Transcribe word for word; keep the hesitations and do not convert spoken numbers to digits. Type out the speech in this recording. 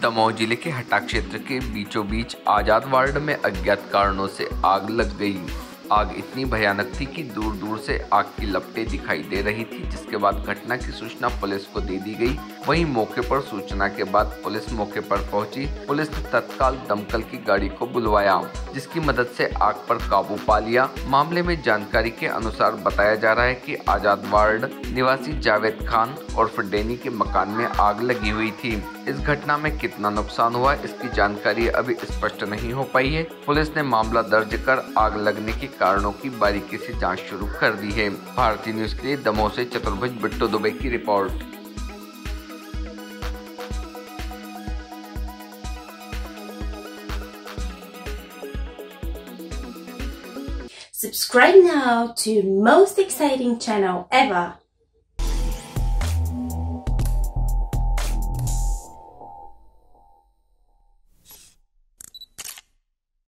दमोह जिले के हटा क्षेत्र के बीचों बीच आजाद वार्ड में अज्ञात कारणों से आग लग गई। आग इतनी भयानक थी कि दूर दूर से आग की लपटें दिखाई दे रही थी, जिसके बाद घटना की सूचना पुलिस को दे दी गई। वहीं मौके पर सूचना के बाद पुलिस मौके पर पहुंची। पुलिस ने तत्काल दमकल की गाड़ी को बुलवाया, जिसकी मदद से आग पर काबू पा लिया। मामले में जानकारी के अनुसार बताया जा रहा है कि आजाद वार्ड निवासी जावेद खान और डेनी के मकान में आग लगी हुई थी। इस घटना में कितना नुकसान हुआ इसकी जानकारी अभी स्पष्ट नहीं हो पाई है। पुलिस ने मामला दर्ज कर आग लगने के कारणों की बारीकी से जांच शुरू कर दी है। भारतीय न्यूज के लिए दमोह से चतुर्भुज बिट्टू दुबे की report. Subscribe now to most exciting channel ever.